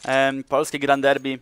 polskie Grand Derby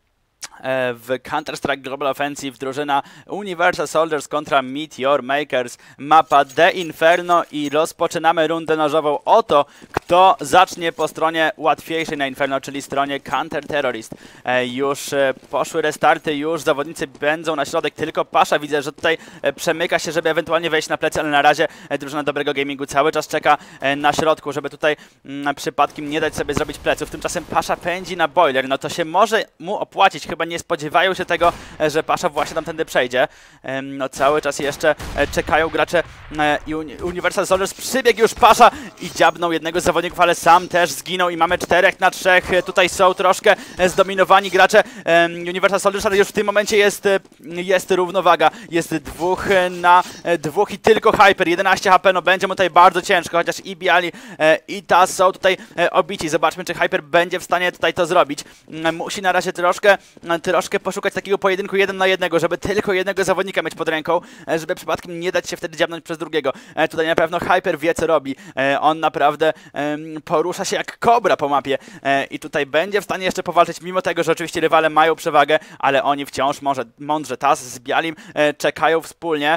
w Counter-Strike Global Offensive, drużyna Universal Soldiers kontra Meteor Makers, mapa The Inferno i rozpoczynamy rundę nożową o to, kto zacznie po stronie łatwiejszej na Inferno, czyli stronie Counter Terrorist. Już poszły restarty, już zawodnicy będą na środek, tylko Pasza widzę, że tutaj przemyka się, żeby ewentualnie wejść na plecy, ale na razie drużyna Dobrego Gamingu cały czas czeka na środku, żeby tutaj przypadkiem nie dać sobie zrobić pleców. Tymczasem Pasza pędzi na boiler, no to się może mu opłacić, chyba nie spodziewają się tego, że Pasza właśnie tamtędy przejdzie. No cały czas jeszcze czekają gracze Universal Soldiers. Przybiegł już Pasza i dziabnął jednego z zawodników, ale sam też zginął i mamy 4 na 3. Tutaj są troszkę zdominowani gracze Universal Soldiers, ale już w tym momencie jest równowaga. Jest 2 na 2 i tylko Hyper. 11 HP, no będzie mu tutaj bardzo ciężko, chociaż i Biali i Taz są tutaj obici. Zobaczmy, czy Hyper będzie w stanie tutaj to zrobić. Musi na razie troszkę poszukać takiego pojedynku 1 na 1, żeby tylko jednego zawodnika mieć pod ręką, żeby przypadkiem nie dać się wtedy dziabnąć przez drugiego. Tutaj na pewno Hyper wie, co robi. On naprawdę porusza się jak kobra po mapie i tutaj będzie w stanie jeszcze powalczyć, mimo tego, że oczywiście rywale mają przewagę, ale oni wciąż mądrze Taz z Bialim czekają wspólnie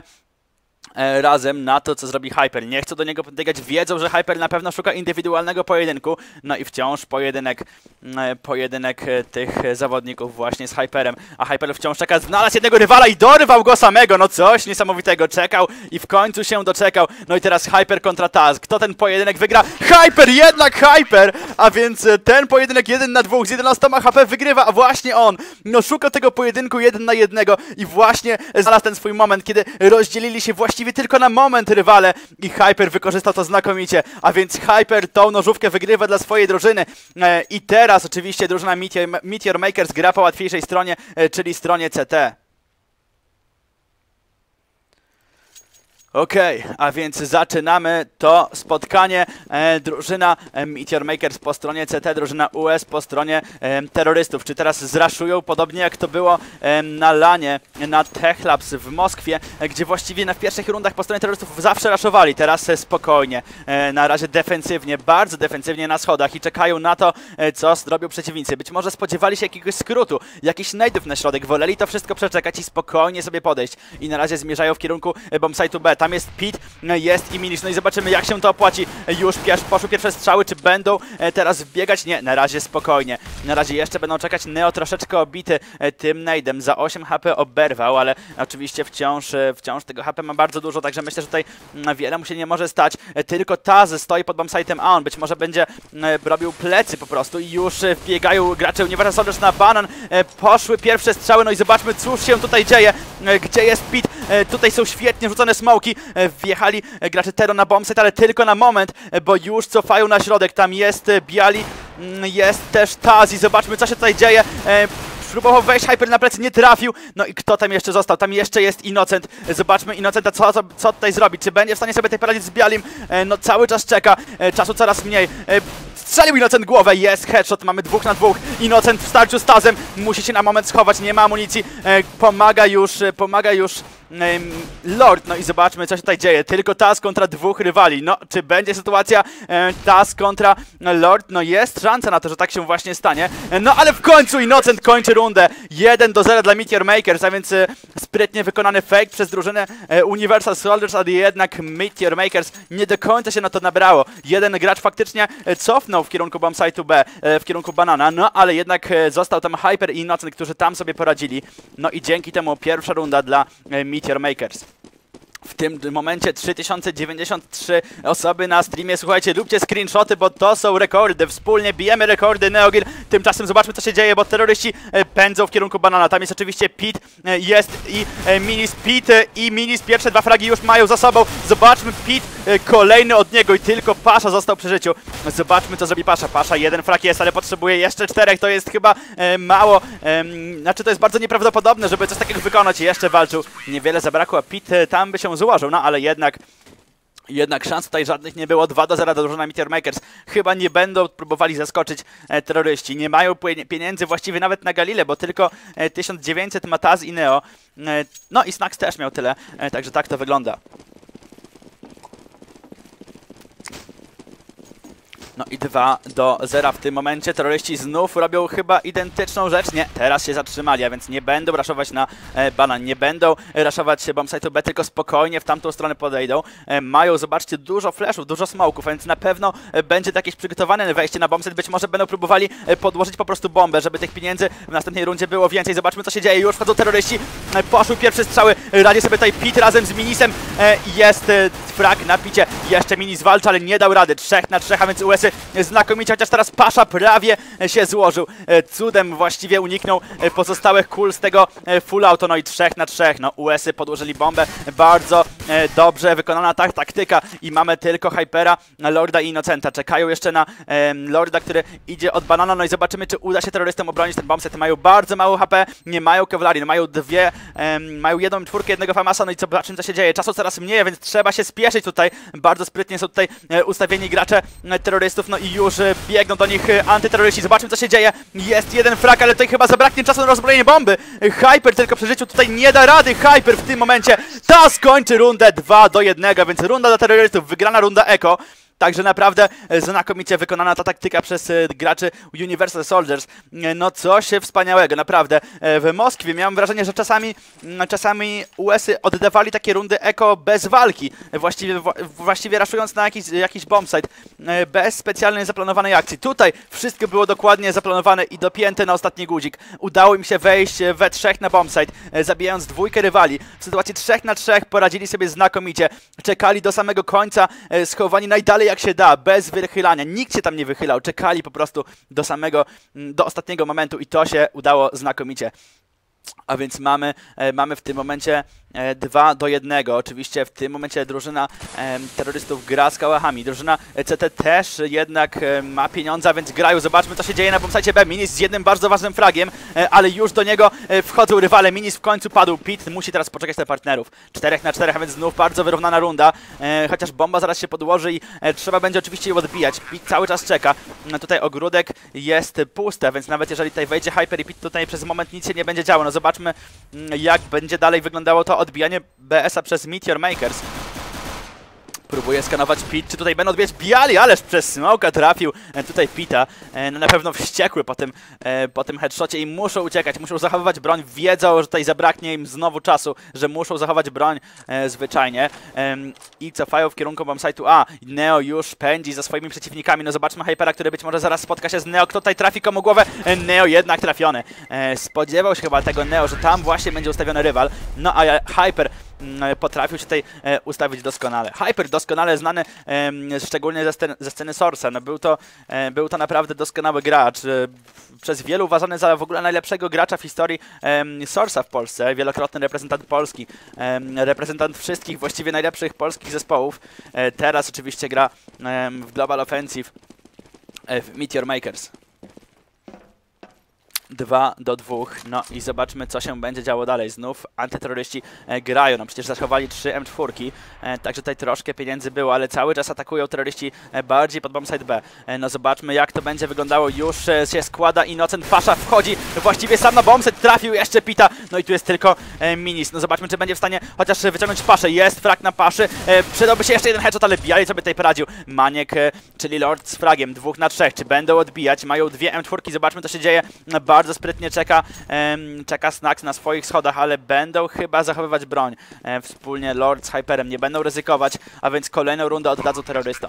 razem na to, co zrobi Hyper. Nie chcą do niego podbiegać, wiedzą, że Hyper na pewno szuka indywidualnego pojedynku, no i wciąż pojedynek tych zawodników właśnie z Hyperem, a Hyper wciąż czeka, znalazł jednego rywala i dorwał go samego, no coś niesamowitego, czekał i w końcu się doczekał, no i teraz Hyper kontra Taz, kto ten pojedynek wygra? Hyper, jednak Hyper, a więc ten pojedynek 1 na 2 z 11 HP wygrywa, a właśnie on, no szukał tego pojedynku 1 na 1 i właśnie znalazł ten swój moment, kiedy rozdzielili się właściwie tylko na moment rywale i Hyper wykorzystał to znakomicie, a więc Hyper tą nożówkę wygrywa dla swojej drużyny i teraz oczywiście drużyna Meteor Makers gra po łatwiejszej stronie, czyli stronie CT. Okej, a więc zaczynamy to spotkanie. Drużyna Meteor Makers po stronie CT, drużyna US po stronie terrorystów. Czy teraz zraszują, podobnie jak to było na LANie, na Tech Labs w Moskwie, gdzie właściwie w pierwszych rundach po stronie terrorystów zawsze raszowali. Teraz spokojnie, na razie defensywnie, bardzo defensywnie na schodach i czekają na to, co zrobią przeciwnicy. Być może spodziewali się jakiegoś skrótu, jakichś nade'ów na środek, woleli to wszystko przeczekać i spokojnie sobie podejść. I na razie zmierzają w kierunku bombsite'u B. Tam jest Pit, jest i Milish, no i zobaczymy, jak się to opłaci. Już poszły pierwsze strzały, czy będą teraz wbiegać? Nie, na razie spokojnie. Na razie jeszcze będą czekać. Neo troszeczkę obity tym nade'em, za 8 HP oberwał, ale oczywiście wciąż tego HP ma bardzo dużo, także myślę, że tutaj wiele mu się nie może stać. Tylko Taz stoi pod bombsite'em, a on być może będzie robił plecy po prostu i już wbiegają gracze Universal Soldiers na banan. Poszły pierwsze strzały, no i zobaczmy, cóż się tutaj dzieje. Gdzie jest Pit? Tutaj są świetnie rzucone smoki. Wjechali gracze Tero na bombsite, ale tylko na moment, bo już cofają na środek. Tam jest Biali, jest też Taz i zobaczmy, co się tutaj dzieje. Próbował wejść, Hyper na plecy, nie trafił. No i kto tam jeszcze został? Tam jeszcze jest Innocent. Zobaczmy Innocenta, co tutaj zrobić. Czy będzie w stanie sobie tutaj poradzić z Bialim? No cały czas czeka, czasu coraz mniej. Strzelił Innocent głowę, jest headshot, mamy 2 na 2. Innocent w starciu z Tazem, musi się na moment schować, nie ma amunicji. Pomaga już Lord, no i zobaczmy, co się tutaj dzieje. Tylko Taz kontra 2 rywali. No, czy będzie sytuacja Taz kontra Lord? No jest szansa na to, że tak się właśnie stanie. No ale w końcu Innocent kończy rundę. 1-0 dla Meteor Makers, a więc sprytnie wykonany fake przez drużynę Universal Soldiers, ale jednak Meteor Makers nie do końca się na to nabrało. Jeden gracz faktycznie cofnął w kierunku bombsite'u B, w kierunku banana, no ale jednak został tam Hyper i Innocent, którzy tam sobie poradzili. No i dzięki temu pierwsza runda dla Meteor Makers. W tym momencie 3093 osoby na streamie. Słuchajcie, róbcie screenshoty, bo to są rekordy. Wspólnie bijemy rekordy Neogir. Tymczasem zobaczmy, co się dzieje, bo terroryści pędzą w kierunku banana. Tam jest oczywiście Pit, jest i Minis. Pit i Minis pierwsze 2 fragi już mają za sobą. Zobaczmy, Pit kolejny od niego i tylko Pasza został przy życiu. Zobaczmy, co zrobi Pasza. Pasza 1 frag jest, ale potrzebuje jeszcze 4. To jest chyba mało. Znaczy, to jest bardzo nieprawdopodobne, żeby coś takiego wykonać. Jeszcze walczył. Niewiele zabrakło, a Pit tam by się złożył, no ale jednak szans tutaj żadnych nie było. 2-0 dla drużyny Meteor Makers. Chyba nie będą próbowali zaskoczyć terroryści. Nie mają pieniędzy właściwie nawet na Galilę, bo tylko 1900 ma Taz i Neo. No i Snax też miał tyle, także tak to wygląda. No i 2-0 w tym momencie. Terroryści znów robią chyba identyczną rzecz. Nie, teraz się zatrzymali, a więc nie będą raszować na banan, nie będą raszować bombsite'u B, tylko spokojnie w tamtą stronę podejdą. Mają, zobaczcie, dużo flashów, dużo smoków, więc na pewno będzie to jakieś przygotowane wejście na bombsite. Być może będą próbowali podłożyć po prostu bombę, żeby tych pieniędzy w następnej rundzie było więcej. Zobaczmy, co się dzieje. Już wchodzą terroryści. Poszły pierwsze strzały. Radzi sobie tutaj Pit razem z Minisem. Jest frag na Picie. Jeszcze Minis walczy, ale nie dał rady. 3 na 3, a więc US-y znakomicie, chociaż teraz Pasza prawie się złożył. Cudem właściwie uniknął pozostałych kul z tego full auto. No i 3 na 3. No US-y podłożyli bombę. Bardzo dobrze wykonana taktyka i mamy tylko Hypera, Lorda i Innocenta. Czekają jeszcze na Lorda, który idzie od banana. No i zobaczymy, czy uda się terrorystom obronić ten bombset. Mają bardzo mało HP, nie mają kewlarii, no mają mają jedną czwórkę, jednego famasa. No i zobaczymy, co się dzieje. Czasu coraz mniej, więc trzeba się spieszyć tutaj. Bardzo sprytnie są tutaj ustawieni gracze terrorystów, no i już biegną do nich antyterroryści. Zobaczmy, co się dzieje. Jest jeden frag, ale tutaj chyba zabraknie czasu na rozbrojenie bomby. Hyper tylko przy życiu tutaj nie da rady. Hyper w tym momencie skończy rundę 2-1, więc runda dla terrorystów, wygrana runda Eko. Także naprawdę znakomicie wykonana ta taktyka przez graczy Universal Soldiers. No coś wspaniałego, naprawdę. W Moskwie miałem wrażenie, że czasami US-y oddawali takie rundy eko bez walki. Właściwie raszując na jakiś bombsite. Bez specjalnej zaplanowanej akcji. Tutaj wszystko było dokładnie zaplanowane i dopięte na ostatni guzik. Udało im się wejść we 3 na bombsite, zabijając 2 rywali. W sytuacji 3 na 3 poradzili sobie znakomicie. Czekali do samego końca, schowani najdalej jak się da, bez wychylania. Nikt się tam nie wychylał, czekali po prostu do ostatniego momentu i to się udało znakomicie. A więc mamy w tym momencie 2-1. Oczywiście w tym momencie drużyna terrorystów gra z kałachami. Drużyna CT też jednak ma pieniądze, a więc grają. Zobaczmy, co się dzieje na bombsite B. Minis z jednym bardzo ważnym fragiem, ale już do niego wchodzą rywale. Minis w końcu padł. Pit musi teraz poczekać na partnerów. 4 na 4, a więc znów bardzo wyrównana runda. Chociaż bomba zaraz się podłoży i trzeba będzie oczywiście ją odbijać. Pit cały czas czeka. Tutaj ogródek jest pusty, więc nawet jeżeli tutaj wejdzie Hyper i Pit, tutaj przez moment nic się nie będzie działo. No zobaczmy, jak będzie dalej wyglądało to odbijanie BS-a przez Meteor Makers. Próbuje skanować Pit, czy tutaj będą odbijać Biali, ależ przez smoka trafił tutaj Pita. No na pewno wściekły po tym headshocie i muszą uciekać, muszą zachowywać broń. Wiedzą, że tutaj zabraknie im znowu czasu, że muszą zachować broń zwyczajnie. I cofają w kierunku bombsite'u A. Neo już pędzi za swoimi przeciwnikami. No zobaczmy Hypera, który być może zaraz spotka się z Neo. Kto tutaj trafi komu głowę? Neo jednak trafiony. Spodziewał się chyba tego Neo, że tam właśnie będzie ustawiony rywal. No a Hyper potrafił się tutaj ustawić doskonale. Hyper doskonale znany szczególnie ze sceny Source'a. No był to naprawdę doskonały gracz. Przez wielu uważany za w ogóle najlepszego gracza w historii Source'a w Polsce. Wielokrotny reprezentant Polski. Reprezentant wszystkich właściwie najlepszych polskich zespołów. Teraz oczywiście gra w Global Offensive w Meteor Makers. 2-2. No i zobaczmy, co się będzie działo dalej. Znów antyterroryści grają. No przecież zachowali 3 M4, także tutaj troszkę pieniędzy było, ale cały czas atakują terroryści bardziej pod bombsite B. No zobaczmy, jak to będzie wyglądało. Już się składa Innocent. Pasza wchodzi właściwie sam na bombsite. Trafił jeszcze Pita. No i tu jest tylko Minis. No zobaczmy, czy będzie w stanie chociaż wyciągnąć Paszę. Jest frag na Paszy. Przydałby się jeszcze jeden headshot, ale Biali sobie tutaj poradził. Maniek, czyli Lord z fragiem. 2 na 3. Czy będą odbijać? Mają 2 M4. Zobaczmy, co się dzieje. Bardzo sprytnie czeka Snax na swoich schodach, ale będą chyba zachowywać broń. Wspólnie Lord z Hyperem nie będą ryzykować, a więc kolejną rundę oddadzą terrorystom.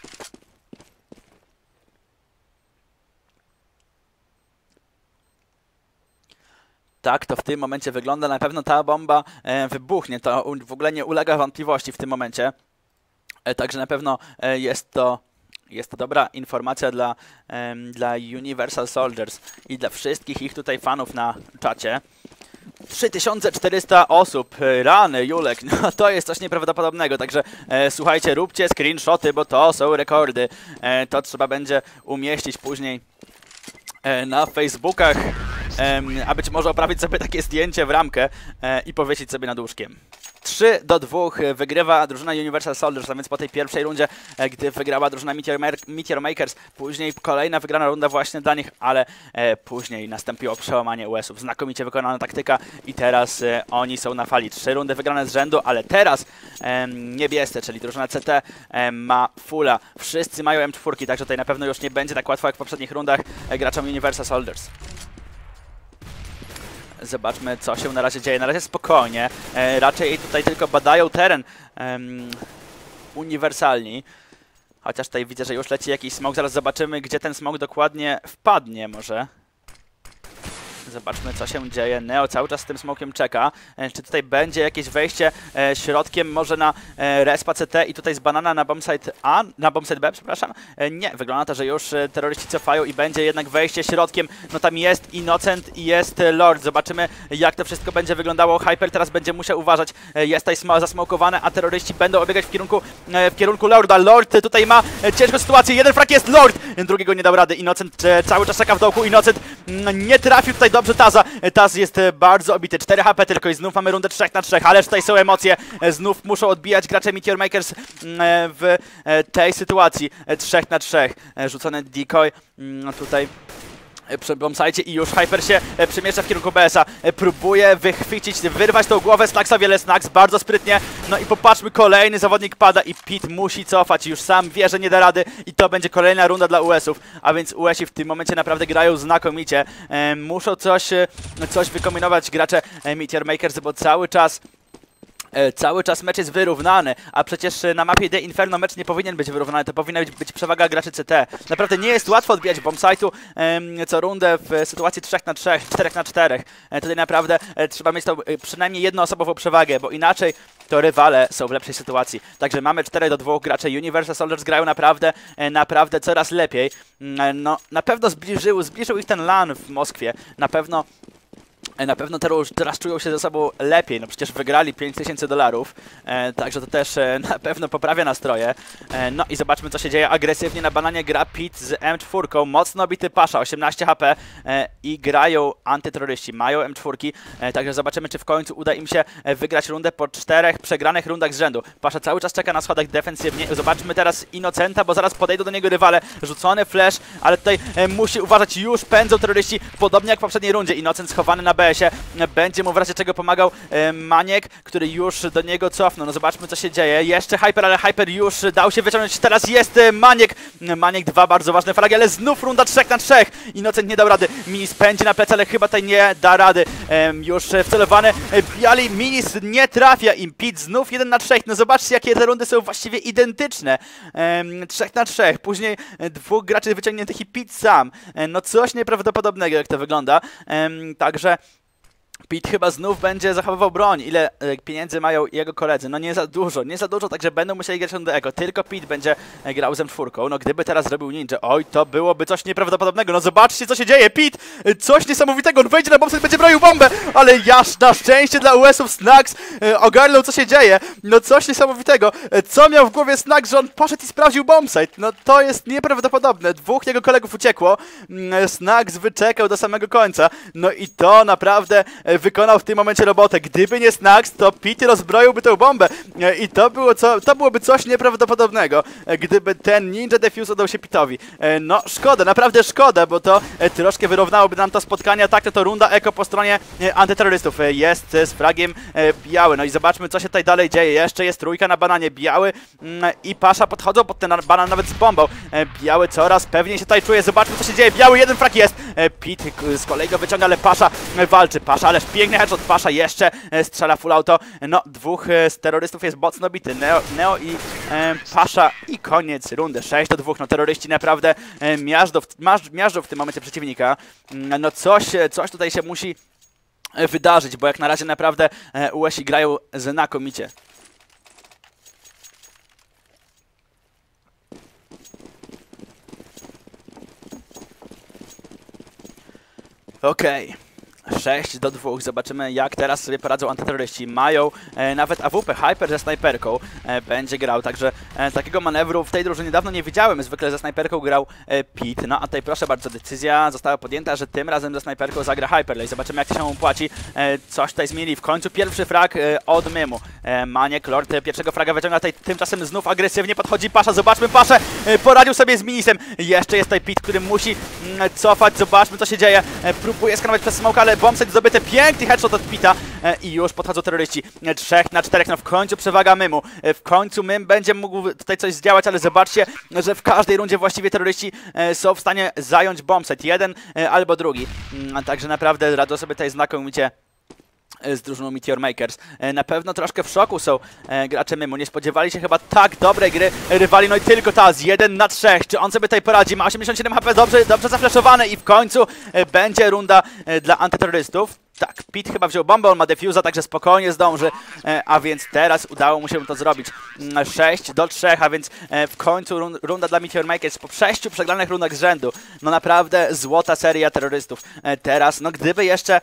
Tak to w tym momencie wygląda. Na pewno ta bomba wybuchnie. To w ogóle nie ulega wątpliwości w tym momencie. Także na pewno jest to dobra informacja dla Universal Soldiers i dla wszystkich ich tutaj fanów na czacie. 3400 osób, rany Julek, no to jest coś nieprawdopodobnego, także słuchajcie, róbcie screenshoty, bo to są rekordy. To trzeba będzie umieścić później na Facebookach, a być może oprawić sobie takie zdjęcie w ramkę i powiesić sobie nad łóżkiem. 3-2 wygrywa drużyna Universal Soldiers, a więc po tej pierwszej rundzie, gdy wygrała drużyna Meteor Makers, później kolejna wygrana runda właśnie dla nich, ale później nastąpiło przełamanie US-ów. Znakomicie wykonana taktyka i teraz oni są na fali. 3 rundy wygrane z rzędu, ale teraz niebiescy, czyli drużyna CT ma fulla. Wszyscy mają M4, także tutaj na pewno już nie będzie tak łatwo jak w poprzednich rundach graczom Universal Soldiers. Zobaczmy, co się na razie dzieje. Na razie spokojnie. Raczej tutaj tylko badają teren uniwersalni. Chociaż tutaj widzę, że już leci jakiś smok. Zaraz zobaczymy, gdzie ten smok dokładnie wpadnie może. Zobaczmy, co się dzieje. Neo cały czas z tym smokiem czeka. Czy tutaj będzie jakieś wejście środkiem może na respa CT i tutaj z banana na bombsite A, na bombsite B, przepraszam? Nie, wygląda to, że już terroryści cofają i będzie jednak wejście środkiem. No tam jest Innocent i jest Lord. Zobaczymy, jak to wszystko będzie wyglądało. Hyper teraz będzie musiał uważać. Jest tutaj zasmokowane, a terroryści będą obiegać w kierunku Lorda. Lord tutaj ma ciężką sytuację. Jeden frag jest Lord, drugiego nie dał rady. Innocent cały czas czeka w dołku. Innocent nie trafił tutaj dobrze Taza. Taz jest bardzo obity. 4 HP tylko i znów mamy rundę 3 na 3, ależ tutaj są emocje. Znów muszą odbijać gracze Meteor Makers w tej sytuacji. 3 na 3. Rzucony decoy tutaj przy bombsite i już Hyper się przemieszcza w kierunku BS-a. Próbuje wychwycić, wyrwać tą głowę Snacksa, wiele Snacks, bardzo sprytnie. No i popatrzmy, kolejny zawodnik pada i Pit musi cofać. Już sam wie, że nie da rady i to będzie kolejna runda dla US-ów. A więc US-i w tym momencie naprawdę grają znakomicie. Muszą coś wykombinować gracze Meteor Makers, bo cały czas mecz jest wyrównany, a przecież na mapie The Inferno mecz nie powinien być wyrównany, to powinna być przewaga graczy CT. Naprawdę nie jest łatwo odbijać bombsite'u co rundę w sytuacji 3 na 3, 4 na 4. Tutaj naprawdę trzeba mieć tą przynajmniej jednoosobową przewagę, bo inaczej to rywale są w lepszej sytuacji. Także mamy 4-2, gracze Universal Soldiers grają naprawdę coraz lepiej. No, na pewno zbliżył ich ten LAN w Moskwie, na pewno teraz czują się ze sobą lepiej, no przecież wygrali $5000, także to też na pewno poprawia nastroje. No i zobaczmy, co się dzieje. Agresywnie na bananie gra Pit z M4, mocno bity Pasza, 18 HP i grają antyterroryści, mają M4, także zobaczymy, czy w końcu uda im się wygrać rundę po 4 przegranych rundach z rzędu. Pasza cały czas czeka na schodach defensywnie. Zobaczmy teraz Innocenta, bo zaraz podejdą do niego rywale. Rzucony flash, ale tutaj musi uważać, już pędzą terroryści, podobnie jak w poprzedniej rundzie. Innocent schowany na BS-ie, będzie mu w razie czego pomagał Maniek, który już do niego cofnął. No zobaczmy, co się dzieje. Jeszcze Hyper, ale Hyper już dał się wyciągnąć. Teraz jest Maniek. Maniek, 2 bardzo ważne fragi, ale znów runda 3 na 3. Innocent nie dał rady. Minis pędzi na plecy, ale chyba tutaj nie da rady. Już wcelowany Biali, Minis nie trafia im. Pit znów 1 na 3. No zobaczcie, jakie te rundy są właściwie identyczne. 3 na 3. Później 2 graczy wyciągniętych i Pit sam. No coś nieprawdopodobnego, jak to wygląda. Także Pit chyba znów będzie zachowywał broń. Ile pieniędzy mają jego koledzy? No nie za dużo, także będą musieli grać do eko. Tylko Pit będzie grał z M4. No gdyby teraz zrobił ninja, oj, to byłoby coś nieprawdopodobnego. No zobaczcie, co się dzieje. Pit, coś niesamowitego. On wejdzie na bombsite, będzie broił bombę, ale na szczęście dla US-ów Snacks ogarnął, co się dzieje. No coś niesamowitego. Co miał w głowie Snacks, że on poszedł i sprawdził bombsite? No to jest nieprawdopodobne. 2 jego kolegów uciekło. Snacks wyczekał do samego końca. No i to naprawdę wykonał w tym momencie robotę. Gdyby nie Snacks, to Pit rozbroiłby tę bombę i to byłoby coś nieprawdopodobnego, gdyby ten Ninja Defuse udał się Pitowi. No szkoda, naprawdę szkoda, bo to troszkę wyrównałoby nam to spotkanie. Tak, to runda eko po stronie antyterrorystów. Jest z fragiem biały. No i zobaczmy, co się tutaj dalej dzieje. Jeszcze jest trójka na bananie. Biały i Pasza podchodzą pod ten banan nawet z bombą. Biały coraz pewniej się tutaj czuje. Zobaczmy, co się dzieje. Biały, 1 frag jest. Pit z kolei go wyciąga, ale Pasza walczy. Pasza, ależ piękny headshot. Pasza jeszcze strzela full auto. No, 2 z terrorystów jest mocno bity. Neo i Pasza i koniec rundy. 6-2. No, terroryści naprawdę miażdżą w tym momencie przeciwnika. No coś tutaj się musi wydarzyć, bo jak na razie naprawdę US-i grają znakomicie. Okej. 6-2. Zobaczymy, jak teraz sobie poradzą antyterroryści. Mają nawet AWP, Hyper ze snajperką będzie grał, także takiego manewru w tej drużynie dawno nie widziałem. Zwykle ze snajperką grał Pit. No a tutaj proszę bardzo, decyzja została podjęta, że tym razem ze snajperką zagra Hyperlay. Zobaczymy, jak to się opłaci. Coś tutaj zmienili. W końcu pierwszy frag od Mymu. Maniek, Lord pierwszego fraga wyciąga, tutaj tymczasem znów agresywnie podchodzi Pasza. Zobaczmy, Paszę poradził sobie z Minisem. Jeszcze jest tutaj Pit, który musi cofać. Zobaczmy, co się dzieje. Próbuje skanować przez smoke, ale bombset zdobyty. Piękny headshot od Pita i już podchodzą terroryści. 3 na 4, no w końcu przewaga Mymu. W końcu Mym będzie mógł tutaj coś zdziałać, ale zobaczcie, że w każdej rundzie właściwie terroryści są w stanie zająć bombset. Jeden albo drugi. Także naprawdę radzą sobie tutaj znakomicie z drużyną Meteor Makers. Na pewno troszkę w szoku są gracze Mymu. Nie spodziewali się chyba tak dobrej gry rywali. No i tylko Taz, 1 na 3. Czy on sobie tutaj poradzi? Ma 87 HP, dobrze zafleszowany i w końcu będzie runda dla antyterrorystów. Tak, Pit chyba wziął bombę, on ma defuza, także spokojnie zdąży, a więc teraz udało mu się to zrobić. 6 do 3, a więc w końcu runda dla Meteor Makers po 6 przegranych rundach z rzędu. No naprawdę złota seria terrorystów. Teraz, no gdyby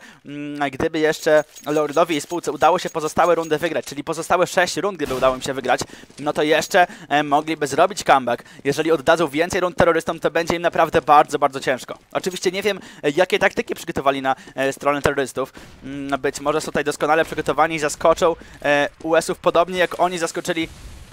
jeszcze Lordowi i spółce udało się pozostałe rundy wygrać, czyli pozostałe 6 rund, gdyby udało im się wygrać, no to jeszcze mogliby zrobić comeback. Jeżeli oddadzą więcej rund terrorystom, to będzie im naprawdę bardzo, bardzo ciężko. Oczywiście nie wiem, jakie taktyki przygotowali na stronę terrorystów. Być może są tutaj doskonale przygotowani i zaskoczą US-ów podobnie jak oni zaskoczyli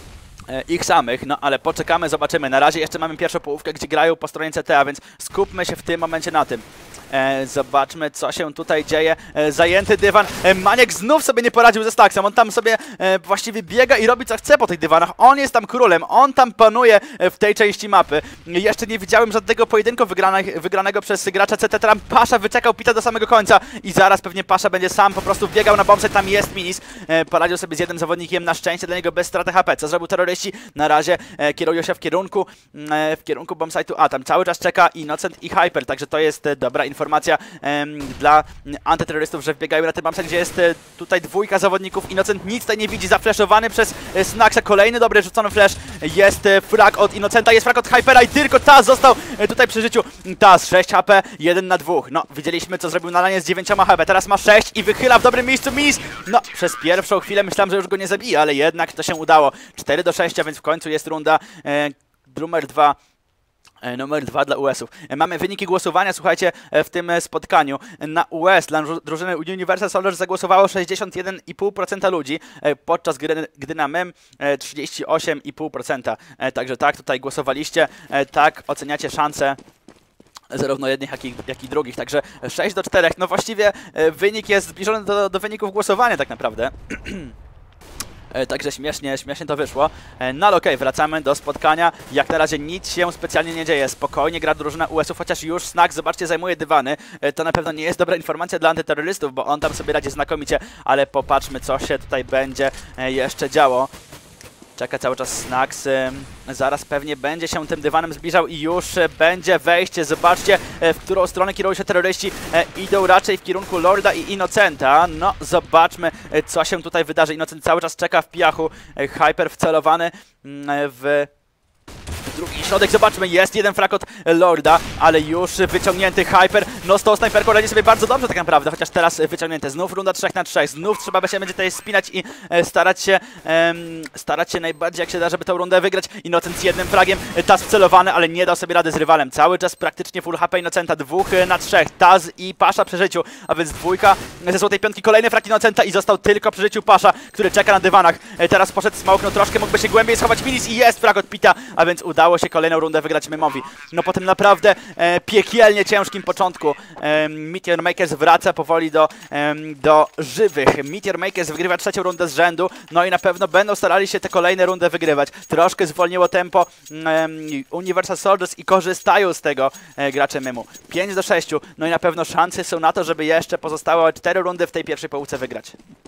ich samych, no ale poczekamy, zobaczymy. Na razie jeszcze mamy pierwszą połówkę, gdzie grają po stronie CT, a więc skupmy się w tym momencie na tym. Zobaczmy, co się tutaj dzieje. Zajęty dywan. Maniek znów sobie nie poradził ze Staxem. On tam sobie właściwie biega i robi co chce po tych dywanach. On jest tam królem. On tam panuje w tej części mapy. Jeszcze nie widziałem żadnego pojedynku wygranego przez gracza CT. Tam Pasza wyczekał Pita do samego końca i zaraz pewnie Pasza będzie sam po prostu biegał na bombset. Tam jest Minis. Poradził sobie z jednym zawodnikiem. Na szczęście dla niego bez straty HP. Co zrobił terroryści? Na razie kierują się w kierunku bombsite'u. A tam cały czas czeka Innocent i Hyper. Także to jest dobra informacja dla antyterrorystów, że wbiegają na ten bombsite, gdzie jest tutaj dwójka zawodników. Innocent nic tutaj nie widzi, zafleszowany przez Snaxa. Kolejny dobry rzucony flash. Jest frag od Innocenta, jest frag od Hypera i tylko Taz został tutaj przy życiu. Taz 6 HP, 1 na 2. No, widzieliśmy, co zrobił na lanie z 9 HP. Teraz ma 6 i wychyla w dobrym miejscu Minis. No, przez pierwszą chwilę myślałem, że już go nie zabije, ale jednak to się udało. 4 do 6, a więc w końcu jest runda numer 2 dla US-ów. Mamy wyniki głosowania, słuchajcie, w tym spotkaniu. Na US dla drużyny Universal Soldiers zagłosowało 61,5% ludzi, podczas gdy na Mem 38,5%. Także tak, tutaj głosowaliście, tak oceniacie szanse zarówno jednych, jak i drugich. Także 6 do 4. No właściwie wynik jest zbliżony do wyników głosowania tak naprawdę. Także śmiesznie to wyszło. No ale okej, wracamy do spotkania. Jak na razie nic się specjalnie nie dzieje. Spokojnie gra drużyna US-ów, chociaż już Snax, zobaczcie, zajmuje dywany. To na pewno nie jest dobra informacja dla antyterrorystów, bo on tam sobie radzi znakomicie, ale popatrzmy, co się tutaj będzie jeszcze działo. Czeka cały czas Snax, zaraz pewnie będzie się tym dywanem zbliżał i już będzie wejście. Zobaczcie, w którą stronę kierują się terroryści. Idą raczej w kierunku Lorda i Innocenta. No, zobaczmy, co się tutaj wydarzy. Innocent cały czas czeka w piachu. Hyper wcelowany w drugi środek. Zobaczmy, jest jeden frag od Lorda, ale już wyciągnięty Hyper. No z tą snajperką radzi sobie bardzo dobrze tak naprawdę, chociaż teraz wyciągnięty. Znów runda 3 na 3. Znów trzeba się będzie tutaj spinać i starać się najbardziej jak się da, żeby tę rundę wygrać. Innocent z jednym fragiem, Taz wcelowany, ale nie dał sobie rady z rywalem. Cały czas praktycznie full HP Innocenta. 2 na 3. Taz i Pasza przy życiu, a więc dwójka ze złotej piątki. Kolejny frag Innocenta i został tylko przy życiu Pasza, który czeka na dywanach. Teraz poszedł smoke, no troszkę mógłby się głębiej schować Minis i jest frag od Pita, a więc udało się kolejną rundę wygrać Mymowi. No po tym naprawdę piekielnie ciężkim początku Meteor Makers wraca powoli do żywych. Meteor Makers wygrywa 3. rundę z rzędu, no i na pewno będą starali się te kolejne rundy wygrywać. Troszkę zwolniło tempo Universal Soldiers i korzystają z tego gracze Mymu. 5 do 6, no i na pewno szanse są na to, żeby jeszcze pozostałe 4 rundy w tej pierwszej połówce wygrać.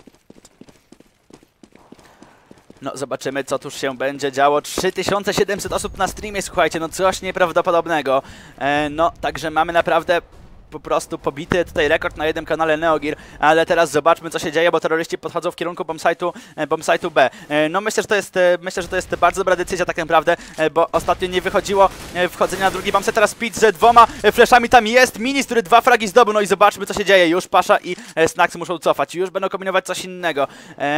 No zobaczymy, co tuż się będzie działo. 3700 osób na streamie, słuchajcie, no coś nieprawdopodobnego. No, także mamy naprawdę po prostu pobity tutaj rekord na jednym kanale Neogir, ale teraz zobaczmy, co się dzieje, bo terroryści podchodzą w kierunku bombsite'u B. No myślę, że to jest bardzo dobra decyzja tak naprawdę, bo ostatnio nie wychodziło wchodzenie na drugi bombsite, teraz Pit z 2 flashami tam jest, Minis, który 2 fragi zdobył, no i zobaczmy, co się dzieje, już Pasza i Snax muszą cofać, już będą kombinować coś innego,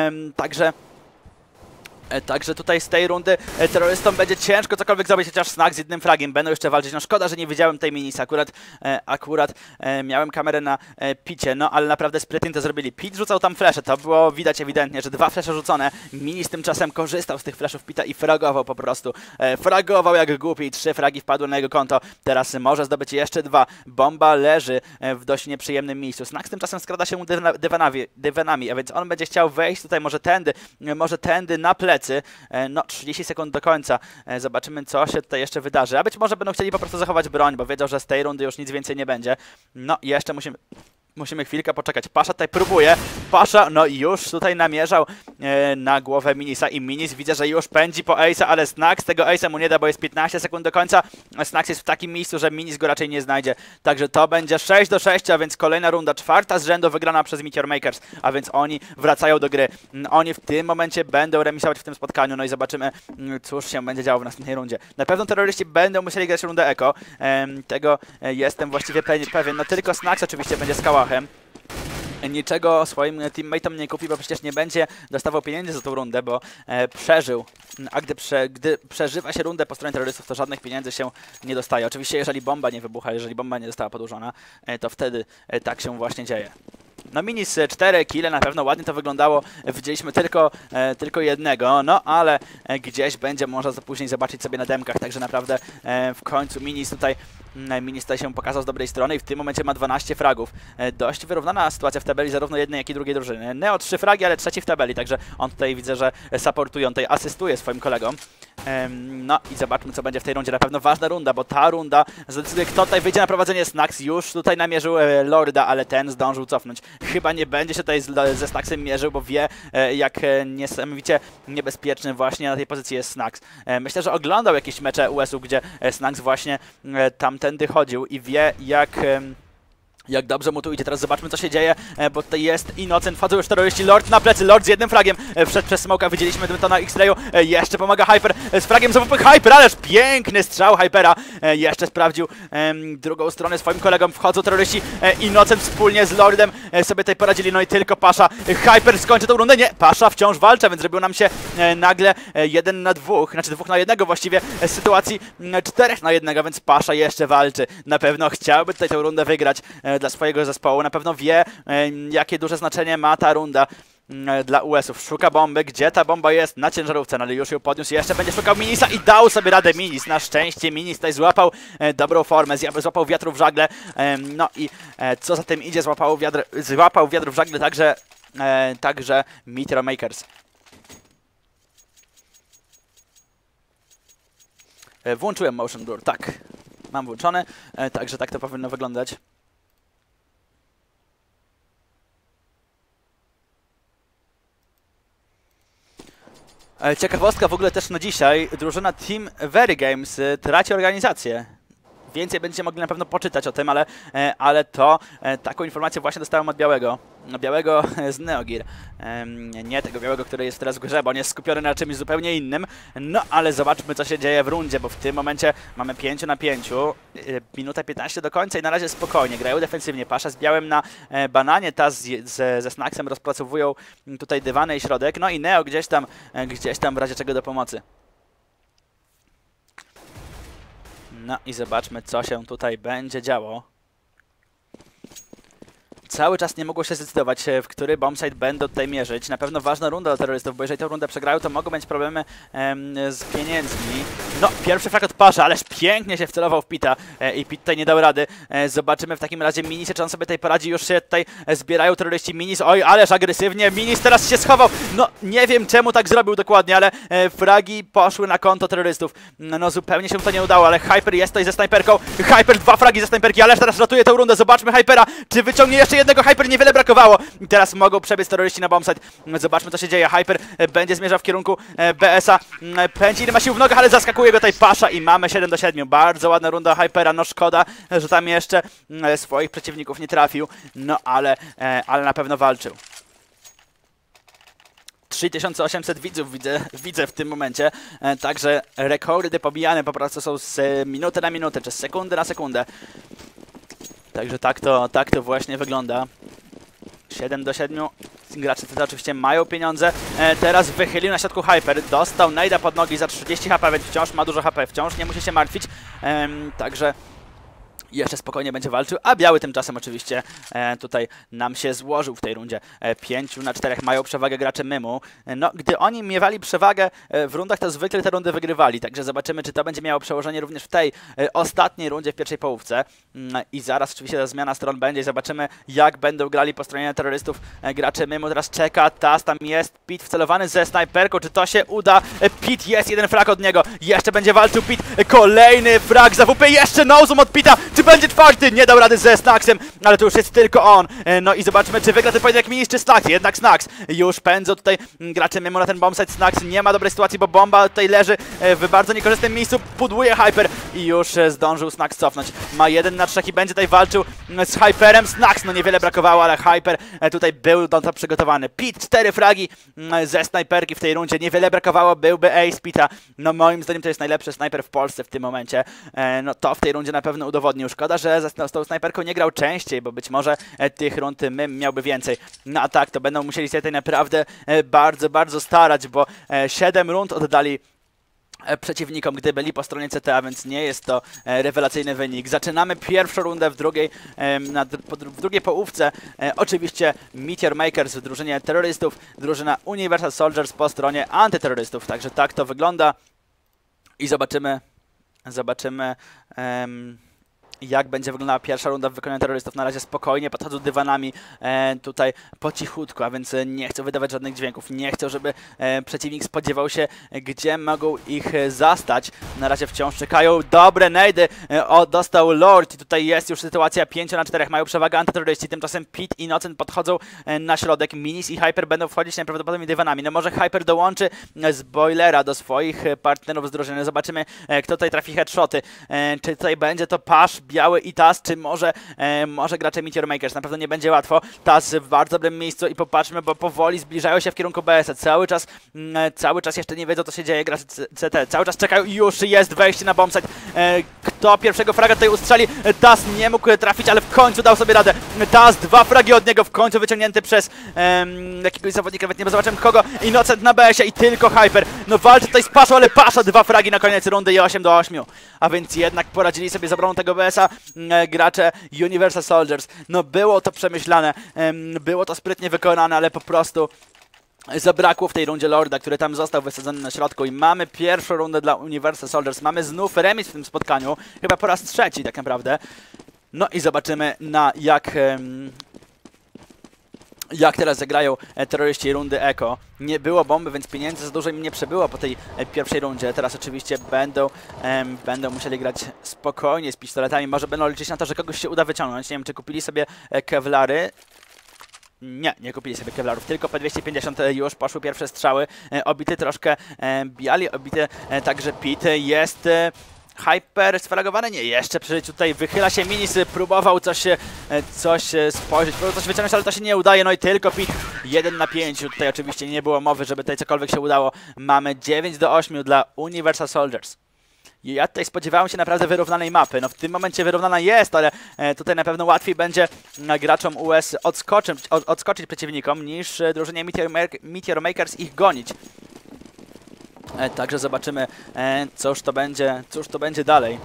Także tutaj z tej rundy terrorystom będzie ciężko cokolwiek zrobić, chociaż Snax z jednym fragiem będą jeszcze walczyć. No szkoda, że nie widziałem tej Minis, akurat miałem kamerę na Picie, no ale naprawdę sprytnie to zrobili. Pit rzucał tam flesze, to było widać ewidentnie, że 2 flesze rzucone. Minis tymczasem korzystał z tych fleszów Pita i fragował po prostu. Fragował jak głupi i 3 fragi wpadły na jego konto. Teraz może zdobyć jeszcze 2. Bomba leży w dość nieprzyjemnym miejscu. Snax tymczasem skrada się dywanami, a więc on będzie chciał wejść tutaj może tędy na plecy. No 30 sekund do końca. Zobaczymy, co się tutaj jeszcze wydarzy. A być może będą chcieli po prostu zachować broń, bo wiedzą, że z tej rundy już nic więcej nie będzie. No jeszcze musimy chwilkę poczekać. Pasza tutaj próbuje. Pasza, no i już tutaj namierzał na głowę Minisa i Minis widzę, że już pędzi po Ace'a, ale Snax tego Ace'a mu nie da, bo jest 15 sekund do końca. Snax jest w takim miejscu, że Minis go raczej nie znajdzie. Także to będzie 6-6, a więc kolejna runda, 4. z rzędu wygrana przez Meteor Makers, a więc oni wracają do gry. Oni w tym momencie będą remisować w tym spotkaniu, no i zobaczymy, cóż się będzie działo w następnej rundzie. Na pewno terroryści będą musieli grać rundę Eko. Tego jestem właściwie pewien. No tylko Snax oczywiście będzie z kałachem. Niczego swoim teammateom nie kupi, bo przecież nie będzie dostawał pieniędzy za tą rundę, bo przeżył. A gdy przeżywa się rundę po stronie terrorystów, to żadnych pieniędzy się nie dostaje. Oczywiście jeżeli bomba nie wybucha, jeżeli bomba nie została podłożona, to wtedy tak się właśnie dzieje. No Minis 4 kile, na pewno ładnie to wyglądało, widzieliśmy tylko jednego, no ale gdzieś będzie można to później zobaczyć sobie na demkach, także naprawdę w końcu Minis tutaj się pokazał z dobrej strony i w tym momencie ma 12 fragów. Dość wyrównana sytuacja w tabeli zarówno jednej, jak i drugiej drużyny. Neo 3 fragi, ale trzeci w tabeli, także on tutaj widzę, że supportuje, on tutaj asystuje swoim kolegom. No i zobaczmy, co będzie w tej rundzie. Na pewno ważna runda, bo ta runda zdecyduje, kto tutaj wyjdzie na prowadzenie. Snax już tutaj namierzył Lorda, ale ten zdążył cofnąć. Chyba nie będzie się tutaj ze Snaxem mierzył, bo wie, jak niesamowicie niebezpieczny właśnie na tej pozycji jest Snax. Myślę, że oglądał jakieś mecze US-u, gdzie Snax właśnie tamtędy chodził i wie, jak dobrze mu tu idzie. Teraz zobaczmy, co się dzieje, bo tutaj jest Innocent, wchodzą już terroryści, Lord na plecy, Lord z jednym fragiem, wszedł przez smoka, widzieliśmy to na X-Rayu, jeszcze pomaga Hyper z fragiem z AWP, Hyper, ależ piękny strzał Hypera, jeszcze sprawdził drugą stronę swoim kolegom, wchodzą terroryści, Innocent wspólnie z Lordem sobie tutaj poradzili, no i tylko Pasza, Hyper skończy tą rundę, nie, Pasza wciąż walczy, więc zrobił nam się nagle 1 na 2, znaczy 2 na 1 właściwie, z sytuacji 4 na 1, więc Pasza jeszcze walczy, na pewno chciałby tutaj tę rundę wygrać dla swojego zespołu. Na pewno wie, jakie duże znaczenie ma ta runda dla US-ów. Szuka bomby. Gdzie ta bomba jest? Na ciężarówce, no ale już ją podniósł. Jeszcze będzie szukał Minisa i dał sobie radę Minis. Na szczęście Minis tutaj złapał dobrą formę, złapał wiatru w żagle. No i co za tym idzie, złapał wiatr w żagle także Meteor Makers. Włączyłem motion blur, tak. Mam włączony, także tak to powinno wyglądać. Ciekawostka w ogóle też na dzisiaj, drużyna Team Very Games traci organizację. Więcej będziecie mogli na pewno poczytać o tym, ale to taką informację właśnie dostałem od Białego z Neogir. Nie tego Białego, który jest teraz w grze, bo on jest skupiony na czymś zupełnie innym. No ale zobaczmy, co się dzieje w rundzie, bo w tym momencie mamy 5 na 5. Minuta 15 do końca i na razie spokojnie. Grają defensywnie. Pasza z Białym na bananie, Taz ze Snaxem rozpracowują tutaj dywany i środek. No i Neo gdzieś tam w razie czego do pomocy. No i zobaczmy, co się tutaj będzie działo. Cały czas nie mogło się zdecydować, w który bombsite będą tutaj mierzyć. Na pewno ważna runda dla terrorystów, bo jeżeli tę rundę przegrają, to mogą mieć problemy z pieniędzmi. No, pierwszy frag od Pasza, ależ pięknie się wcelował w Pita i Pit tutaj nie dał rady. Zobaczymy w takim razie Minis, czy on sobie tutaj poradzi. Już się tutaj zbierają terroryści. Minis, oj, ależ agresywnie. Minis teraz się schował. No, nie wiem czemu tak zrobił dokładnie, ale fragi poszły na konto terrorystów. No, zupełnie się to nie udało, ale Hyper jest tutaj ze snajperką. Hyper 2 fragi ze snajperki, ależ teraz ratuje tę rundę. Zobaczmy Hypera, czy wyciągnie jeszcze jedną jednego, Hyper niewiele brakowało. I teraz mogą przebiec terroryści na bombsite. Zobaczmy, co się dzieje. Hyper będzie zmierzał w kierunku BS-a. Pędzi, ile ma sił w nogach, ale zaskakuje go tutaj Pasza i mamy 7 do 7. Bardzo ładna runda Hypera. No szkoda, że tam jeszcze swoich przeciwników nie trafił. No ale na pewno walczył. 3800 widzów widzę w tym momencie, także rekordy pobijane po prostu są z minuty na minutę, czy z sekundy na sekundę. Także tak to właśnie wygląda. 7 do 7. Gracze te oczywiście mają pieniądze. Teraz wychylił na środku Hyper. Dostał najda pod nogi za 30 HP, więc wciąż ma dużo HP. Wciąż nie musi się martwić. Także jeszcze spokojnie będzie walczył, a biały tymczasem oczywiście tutaj nam się złożył w tej rundzie. 5 na 4 mają przewagę gracze Mymu. No, gdy oni miewali przewagę w rundach, to zwykle te rundy wygrywali, także zobaczymy, czy to będzie miało przełożenie również w tej ostatniej rundzie, w pierwszej połówce. I zaraz oczywiście ta zmiana stron będzie i zobaczymy, jak będą grali po stronie terrorystów gracze Mymu. Teraz czeka Taz, tam jest Pit wcelowany ze snajperką, czy to się uda? Pit jest, jeden frag od niego, jeszcze będzie walczył Pit, kolejny frag za WP, jeszcze no-zoom od Pita. Czy będzie czwarty? Nie dał rady ze Snacksem, ale to już jest tylko on. No i zobaczmy, czy wygra ten pojedynek Minis czy Snacks. Jednak Snacks już pędzą tutaj gracze Mymu na ten bombsite. Snacks nie ma dobrej sytuacji, bo bomba tutaj leży w bardzo niekorzystnym miejscu. Pudłuje Hyper i już zdążył Snacks cofnąć. Ma 1 na 3 i będzie tutaj walczył z Hyperem. Snacks, no niewiele brakowało, ale Hyper tutaj był do to przygotowany. Pit 4 fragi ze snajperki w tej rundzie. Niewiele brakowało, byłby ace Pita. No moim zdaniem to jest najlepszy snajper w Polsce w tym momencie. No to w tej rundzie na pewno udowodnił. Szkoda, że z tą snajperką nie grał częściej, bo być może tych rund Mym miałby więcej. No a tak, to będą musieli się tutaj naprawdę bardzo starać, bo 7 rund oddali przeciwnikom, gdy byli po stronie CTA, więc nie jest to rewelacyjny wynik. Zaczynamy pierwszą rundę w drugiej połówce. Oczywiście Meteor Makers w drużynie terrorystów, drużyna Universal Soldiers po stronie antyterrorystów. Także tak to wygląda i zobaczymy jak będzie wyglądała pierwsza runda w wykonaniu terrorystów. Na razie spokojnie podchodzą dywanami tutaj po cichutku, a więc nie chcą wydawać żadnych dźwięków. Nie chcą, żeby przeciwnik spodziewał się, gdzie mogą ich zastać. Na razie wciąż czekają. Dobre najdy. Dostał Lord i tutaj jest już sytuacja 5 na 4. Mają przewagę antyterroryści. Tymczasem Pit i Innocent podchodzą na środek. Minis i Hyper będą wchodzić najprawdopodobniej dywanami. No może Hyper dołączy z Boilera do swoich partnerów z drużyny. Zobaczymy, kto tutaj trafi headshoty. Czy tutaj będzie to Pasz, biały i Taz, czy może gracze Meteor Makers. Na pewno nie będzie łatwo. Taz w bardzo dobrym miejscu i popatrzmy, bo powoli zbliżają się w kierunku BS-a. Cały czas jeszcze nie wiedzą, co się dzieje. Gracze CT cały czas czekają i już jest wejście na bombsite. Kto pierwszego fraga tutaj ustrzeli? Taz nie mógł trafić, ale w końcu dał sobie radę. Taz, 2 fragi od niego, w końcu wyciągnięty przez jakiegoś zawodnika, nawet nie zobaczymy kogo. Innocent na BS-ie i tylko Hyper. No walczy tutaj z Paszą, ale Pasza 2 fragi na koniec rundy i 8 do 8. A więc jednak poradzili sobie z obroną tego BS-a gracze Universal Soldiers. No było to przemyślane, było to sprytnie wykonane, ale po prostu zabrakło w tej rundzie Lorda, który tam został wysadzony na środku i mamy pierwszą rundę dla Universal Soldiers. Mamy znów remis w tym spotkaniu, chyba po raz trzeci tak naprawdę. No i zobaczymy jak teraz zagrają terroryści rundy Eko. Nie było bomby, więc pieniędzy za dużo im nie przebyło po tej pierwszej rundzie. Teraz oczywiście będą musieli grać spokojnie z pistoletami. Może będą liczyć na to, że kogoś się uda wyciągnąć. Nie wiem, czy kupili sobie kewlary. Nie kupili sobie kewlarów, tylko P250 już poszły pierwsze strzały. Obity troszkę biali, obity także Pit. Jest Hyper sfragowany? Nie, jeszcze przeżyć tutaj wychyla się Minis, próbował coś spojrzeć, próbował coś wyciągnąć, ale to się nie udaje, no i tylko Pit 1 na 5, tutaj oczywiście nie było mowy, żeby tutaj cokolwiek się udało. Mamy 9 do 8 dla Universal Soldiers. Ja tutaj spodziewałem się naprawdę wyrównanej mapy. No w tym momencie wyrównana jest, ale tutaj na pewno łatwiej będzie graczom US odskoczyć przeciwnikom niż drużynie Meteor Makers ich gonić. Także zobaczymy, cóż to będzie dalej.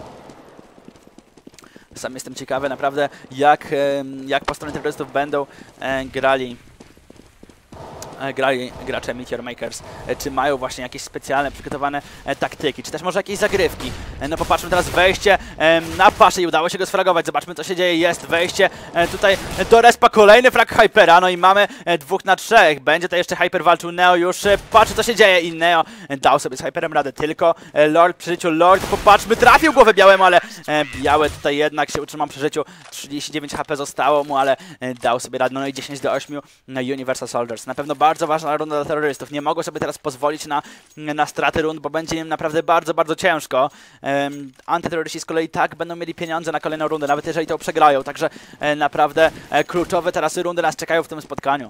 Sam jestem ciekawy naprawdę, jak po stronie terrorystów będą grali grali gracze Meteor Makers, czy mają właśnie jakieś specjalne, przygotowane taktyki, czy też może jakieś zagrywki. No popatrzmy teraz wejście na paszę i udało się go sfragować. Zobaczmy, co się dzieje. Jest wejście tutaj do respa, kolejny frag Hypera, no i mamy 2 na 3. Będzie to jeszcze Hyper walczył, Neo już patrzy, co się dzieje i Neo dał sobie z Hyperem radę, tylko Lord przy życiu. Lord, popatrzmy, trafił głowę białemu, ale białe tutaj jednak się utrzymał przy życiu. 39 HP zostało mu, ale dał sobie radę. No i 10-8 na Universal Soldiers. Na pewno bardzo ważna runda dla terrorystów. Nie mogą sobie teraz pozwolić na straty rund, bo będzie im naprawdę bardzo, bardzo ciężko. Antyterroryści z kolei tak będą mieli pieniądze na kolejną rundę, nawet jeżeli to przegrają. Także naprawdę kluczowe teraz rundy nas czekają w tym spotkaniu.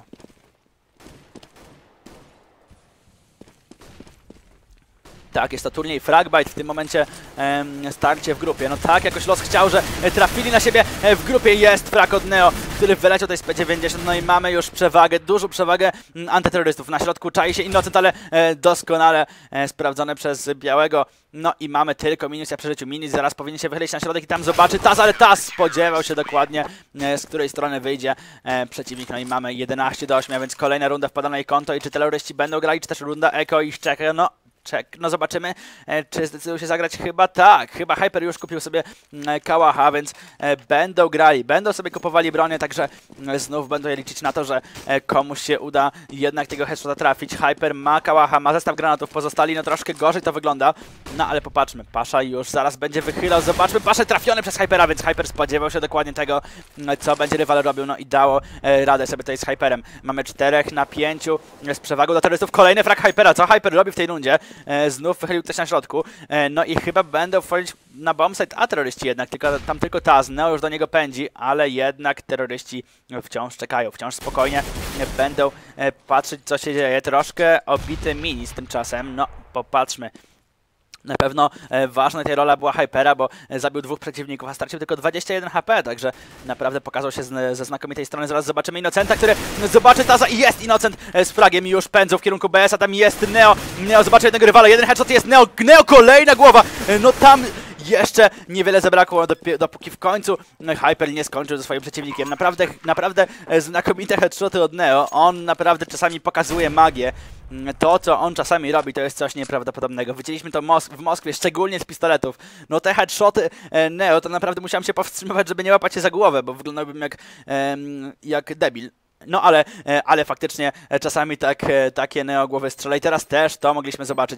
Tak, jest to turniej Fragbite, w tym momencie starcie w grupie. No tak, jakoś los chciał, że trafili na siebie w grupie. Jest frag od Neo, który wyleciał tej z P90, no i mamy już przewagę, dużą przewagę antyterrorystów. Na środku czai się Innocent, ale doskonale sprawdzone przez białego. No i mamy tylko Minis przy życiu. Minis zaraz powinien się wychylić na środek i tam zobaczy Taz, ale Taz spodziewał się dokładnie, z której strony wyjdzie przeciwnik. No i mamy 11-8, a więc kolejna runda wpada na jej konto i czy terroryści będą grali, czy też runda Eko i Szczeka, no zobaczymy, czy zdecydują się zagrać. Chyba tak, chyba Hyper już kupił sobie kałacha, więc będą grali, będą sobie kupowali bronię, także znów będą je liczyć na to, że komuś się uda jednak tego headshota trafić. Hyper ma kałacha, ma zestaw granatów, pozostali no troszkę gorzej to wygląda, no ale popatrzmy, Pasza już zaraz będzie wychylał, zobaczmy, Pasza trafiony przez Hypera, więc Hyper spodziewał się dokładnie tego, co będzie rywal robił, no i dało radę sobie tutaj z Hyperem. Mamy 4 na 5 z przewagą do terrorystów, kolejny frag Hypera, co Hyper robi w tej rundzie? Znów wychylił coś na środku, no i chyba będą wchodzić na bombsite, a terroryści jednak, tam tylko Taz, Neo już do niego pędzi, ale jednak terroryści wciąż czekają, wciąż spokojnie będą patrzeć, co się dzieje. Troszkę obity Minis tymczasem, no popatrzmy. Na pewno ważna tej rola była Hypera, bo zabił 2 przeciwników, a stracił tylko 21 HP, także naprawdę pokazał się ze znakomitej strony. Zaraz zobaczymy Innocenta, który zobaczy Taza i jest Innocent z fragiem i już pędzą w kierunku BS-a, tam jest Neo. Neo zobaczy jednego rywala, jeden headshot jest Neo, kolejna głowa, no tam jeszcze niewiele zabrakło, dopóki w końcu Hyper nie skończył ze swoim przeciwnikiem. Naprawdę znakomite headshoty od Neo, on naprawdę czasami pokazuje magię. To, co on czasami robi, to jest coś nieprawdopodobnego. Widzieliśmy to w Moskwie, szczególnie z pistoletów. No te headshoty Neo, to naprawdę musiałem się powstrzymywać, żeby nie łapać się za głowę, bo wyglądałbym jak debil. No ale faktycznie czasami takie Neo głowy strzela i teraz też to mogliśmy zobaczyć.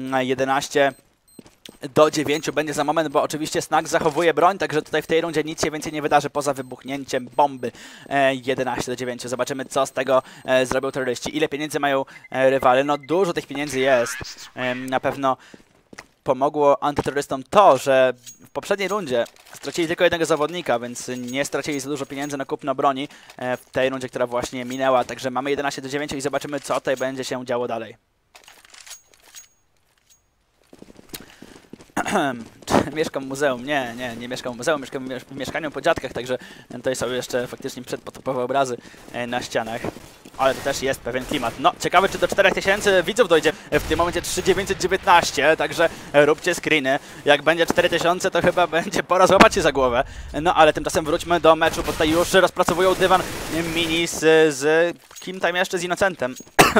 11-9 będzie za moment, bo oczywiście Snack zachowuje broń, także tutaj w tej rundzie nic się więcej nie wydarzy poza wybuchnięciem bomby. 11-9. Zobaczymy, co z tego zrobią terroryści. Ile pieniędzy mają rywale? No dużo tych pieniędzy jest. Na pewno pomogło antyterrorystom to, że w poprzedniej rundzie stracili tylko jednego zawodnika, więc nie stracili za dużo pieniędzy na kupno broni w tej rundzie, która właśnie minęła. Także mamy 11-9 i zobaczymy, co tutaj będzie się działo dalej. Mieszkam w muzeum. Nie mieszkam w muzeum, mieszkam w mieszkaniu po dziadkach, także tutaj są jeszcze faktycznie przedpotopowe obrazy na ścianach. Ale to też jest pewien klimat. No, ciekawe, czy do 4000 widzów dojdzie. W tym momencie 3919, także róbcie screeny. Jak będzie 4000, to chyba będzie pora złapać się za głowę. No, ale tymczasem wróćmy do meczu, bo tutaj już rozpracowują dywan Minis z kim tam jeszcze? Z Innocentem.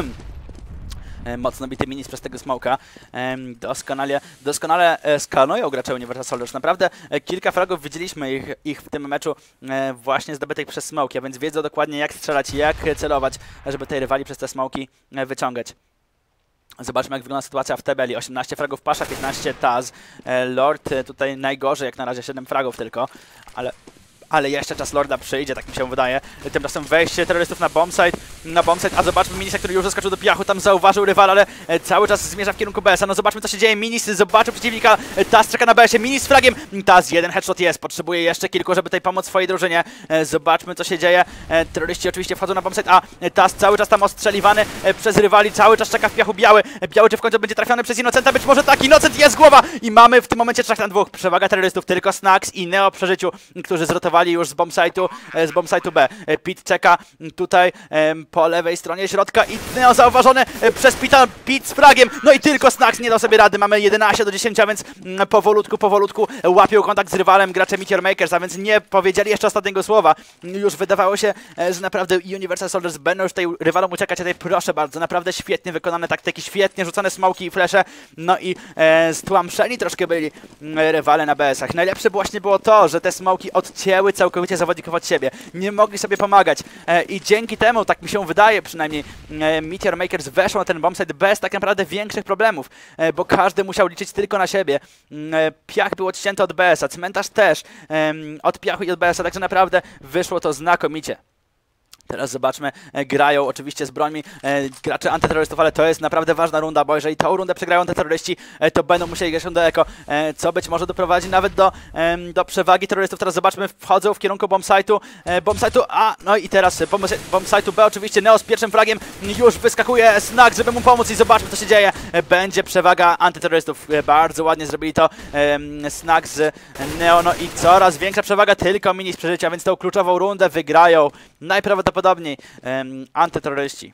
Mocno bity Minis przez tego smoka. Doskonale skanują gracze Universal Soldiers. Naprawdę kilka fragów widzieliśmy ich w tym meczu właśnie zdobytych przez smoki, a więc wiedzą dokładnie jak strzelać, jak celować, żeby tej rywali przez te smoki wyciągać. Zobaczmy, jak wygląda sytuacja w tabeli. 18 fragów Pasza, 15 Taz. Lord tutaj najgorzej, jak na razie 7 fragów tylko, ale jeszcze czas Lorda przyjdzie, tak mi się wydaje. Tymczasem wejście terrorystów na bombsite, a zobaczmy Minisa, który już zaskoczył do piachu, tam zauważył rywala, ale cały czas zmierza w kierunku BS-a. No zobaczmy, co się dzieje. Minis zobaczył przeciwnika, Taz czeka na BS-ie, Minis z fragiem, Taz jeden headshot jest, potrzebuje jeszcze kilku, żeby tutaj pomóc swojej drużynie. Zobaczmy, co się dzieje. Terroryści oczywiście wchodzą na bombsite, a Taz cały czas tam ostrzeliwany przez rywali, cały czas czeka w piachu biały. Biały czy w końcu będzie trafiony przez Innocenta? Być może tak, Innocent jest głowa i mamy w tym momencie 3 na 2. Przewaga terrorystów, tylko Snacks i Neo przy życiu, którzy zrotowali wystartowali już z bombsite'u B. Pit czeka tutaj po lewej stronie środka i Neo zauważony przez Pita, Pit z fragiem, no i tylko Snax nie dał sobie rady, mamy 11-10, a więc powolutku łapią kontakt z rywalem, gracze Meteor Makers, a więc nie powiedzieli jeszcze ostatniego słowa. Już wydawało się, że naprawdę Universal Soldiers będą już tutaj rywalom uciekać, a tutaj proszę bardzo, naprawdę świetnie wykonane taktyki, świetnie rzucone smoki i flesze, no i stłamszeni troszkę byli rywale na BS-ach. Najlepsze właśnie było to, że te smoki odcięły całkowicie zawodników od siebie, nie mogli sobie pomagać i dzięki temu, tak mi się wydaje przynajmniej, Meteor Makers weszło na ten bombsite bez tak naprawdę większych problemów, bo każdy musiał liczyć tylko na siebie. Piach był odcięty od BS-a, cmentarz też od piachu i od BS-a, także naprawdę wyszło to znakomicie. Teraz zobaczmy, grają oczywiście z brońmi gracze antyterrorystów, ale to jest naprawdę ważna runda, bo jeżeli tą rundę przegrają antyterroryści, to będą musieli grać do eko, co być może doprowadzi nawet do przewagi terrorystów. Teraz zobaczmy, wchodzą w kierunku bombsite'u A, no i teraz bombsite'u B oczywiście, Neo z pierwszym fragiem, już wyskakuje Snax, żeby mu pomóc i zobaczmy, co się dzieje. Będzie przewaga antyterrorystów, bardzo ładnie zrobili to Snax z Neo, no i coraz większa przewaga, tylko mini z przeżycia, więc tą kluczową rundę wygrają najprawdopodobniej antyterroryści.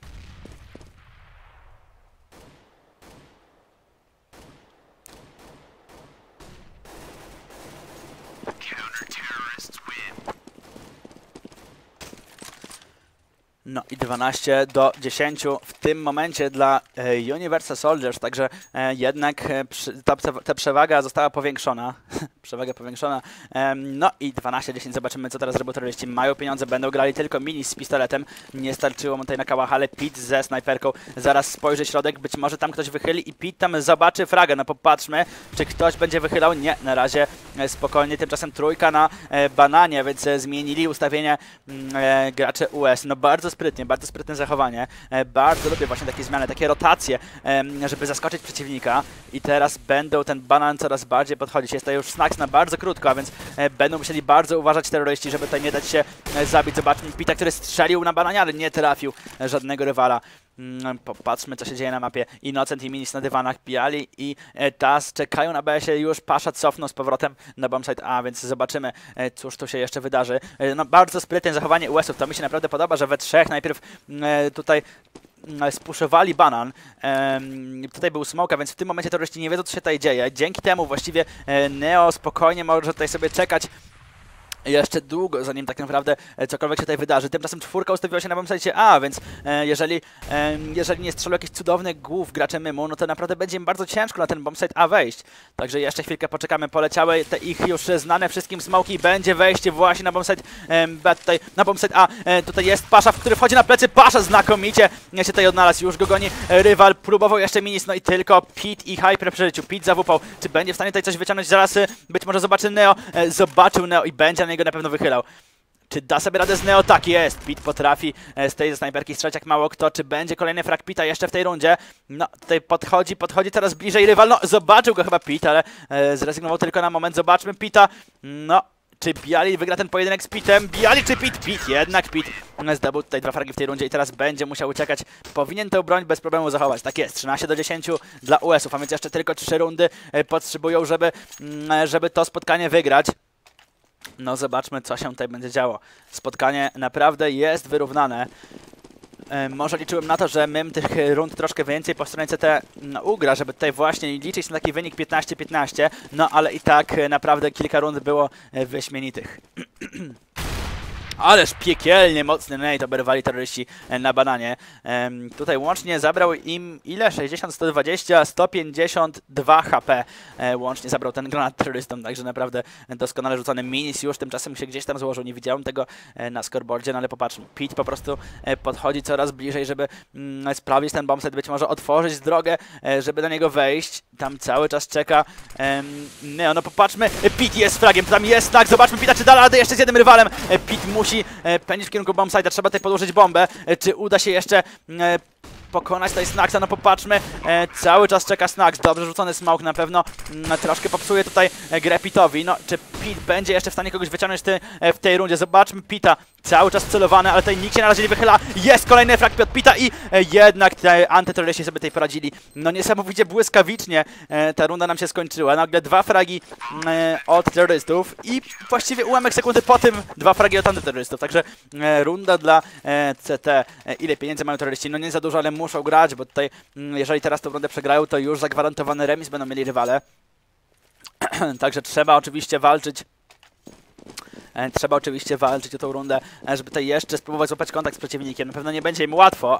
No i 12-10 w tym momencie dla Universal Soldiers, także jednak ta przewaga została powiększona. Przewaga powiększona. No i 12-10, zobaczymy, co teraz robią terroryści. Mają pieniądze, będą grali tylko mini z pistoletem. Nie starczyło mu tutaj na kałach, ale Pit ze snajperką zaraz spojrzy środek, być może tam ktoś wychyli i Pit tam zobaczy fragę. No popatrzmy, czy ktoś będzie wychylał. Nie, na razie spokojnie. Tymczasem trójka na bananie, więc zmienili ustawienie gracze US. No bardzo sprytne zachowanie. Bardzo lubię właśnie takie zmiany, takie rotacje, żeby zaskoczyć przeciwnika. I teraz będą ten banan coraz bardziej podchodzić. Jest to już Snax na bardzo krótko, a więc będą musieli bardzo uważać terroryści, żeby tutaj nie dać się zabić. Zobaczmy Pita, który strzelił na bananie, ale nie trafił żadnego rywala. Popatrzmy, co się dzieje na mapie. Innocent i Minis na dywanach, Piali i Taz czekają na BS-ie. Już Pasza cofnął z powrotem na bombsite A, więc zobaczymy, cóż tu się jeszcze wydarzy. No, bardzo sprytne zachowanie US-ów, to mi się naprawdę podoba, że we trzech najpierw tutaj spuszowali banan. Tutaj był smoke, więc w tym momencie terroryści nie wiedzą, co się tutaj dzieje. Dzięki temu właściwie Neo spokojnie może tutaj sobie czekać jeszcze długo, zanim tak naprawdę cokolwiek się tutaj wydarzy. Tymczasem czwórka ustawiła się na bombsite A, więc jeżeli nie strzelą jakichś cudownych głów gracze Mymu, no to naprawdę będzie im bardzo ciężko na ten bombsite A wejść. Także jeszcze chwilkę poczekamy. Poleciały te ich już znane wszystkim smoki. Będzie wejście właśnie na bombsite B, tutaj na bombsite A. Tutaj jest Pasza, który wchodzi na plecy. Pasza znakomicie się tutaj odnalazł. Już go goni rywal. Próbował jeszcze Minis, no i tylko Pit i Hyper przy życiu. Pit zawupał. Czy będzie w stanie tutaj coś wyciągnąć? Zaraz być może zobaczy Neo. Zobaczył Neo i będzie na niego na pewno wychylał. Czy da sobie radę z Neo? Tak jest. Pit potrafi z tej snajperki strzelać jak mało kto. Czy będzie kolejny frag Pita jeszcze w tej rundzie? No, tutaj podchodzi coraz bliżej rywal. No, zobaczył go chyba Pit, ale zrezygnował tylko na moment. Zobaczmy Pita. No, czy Biali wygra ten pojedynek z Pitem? Biali czy Pit? Pit, jednak Pit. Zdobył tutaj 2 fragi w tej rundzie i teraz będzie musiał uciekać. Powinien tę broń bez problemu zachować. Tak jest, 13-10 dla US-ów, a więc jeszcze tylko 3 rundy potrzebują, żeby to spotkanie wygrać. No zobaczmy, co się tutaj będzie działo. Spotkanie naprawdę jest wyrównane. Może liczyłem na to, że Mym tych rund troszkę więcej po stronie CT ugra, żeby tutaj właśnie liczyć na taki wynik 15-15. No ale i tak naprawdę kilka rund było wyśmienitych. Ależ piekielnie mocny nade oberwali terroryści na bananie. Tutaj łącznie zabrał im ile? 60, 120, 152 HP. Łącznie zabrał ten granat terrorystom, także naprawdę doskonale rzucony. Minis już tymczasem się gdzieś tam złożył. Nie widziałem tego na scoreboardzie, no ale popatrzmy. Pit po prostu podchodzi coraz bliżej, żeby sprawdzić ten bombset, być może otworzyć drogę, żeby do niego wejść. Tam cały czas czeka Neo. No popatrzmy, Pit jest fragiem, tam jest tak. Zobaczmy Pita, czy da radę jeszcze z jednym rywalem. Pit musi pędzić w kierunku bombsite'a, trzeba tutaj podłożyć bombę. Czy uda się jeszcze pokonać tutaj Snacksa, no popatrzmy, cały czas czeka Snacks, dobrze rzucony smoke na pewno troszkę popsuje tutaj grę Pitowi, no czy Pit będzie jeszcze w stanie kogoś wyciągnąć w tej rundzie, zobaczmy Pita, cały czas celowany, ale tutaj nikt się na razie nie wychyla, jest kolejny frag od Pita i jednak te antyterroryści sobie tutaj poradzili, no niesamowicie błyskawicznie ta runda nam się skończyła, nagle 2 fragi od terrorystów i właściwie ułamek sekundy po tym 2 fragi od antyterrorystów, także runda dla CT, ile pieniędzy mają terroryści, no nie za dużo, ale muszą grać, bo tutaj jeżeli teraz tę rundę przegrają, to już zagwarantowany remis będą mieli rywale, także trzeba oczywiście walczyć. Trzeba oczywiście walczyć o tą rundę, żeby tutaj jeszcze spróbować złapać kontakt z przeciwnikiem. Na pewno nie będzie im łatwo,